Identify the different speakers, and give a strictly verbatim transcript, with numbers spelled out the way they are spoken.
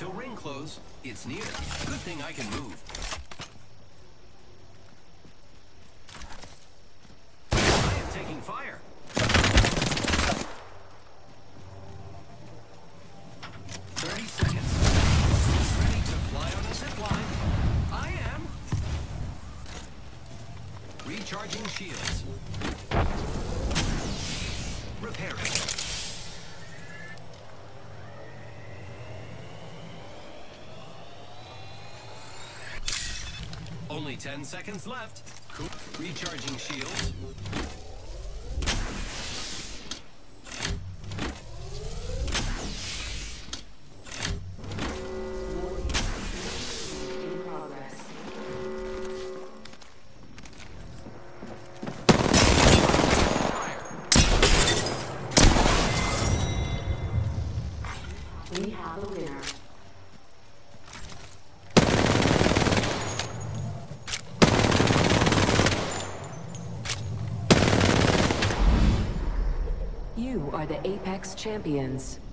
Speaker 1: till ring close. It's near. Good thing I can move. I am taking fire. thirty seconds. Ready to fly on a zip line. I am. Recharging shields. Repairing. Only ten seconds left. Cool. Recharging shields.
Speaker 2: In progress. We have a winner.
Speaker 3: You are the Apex champions.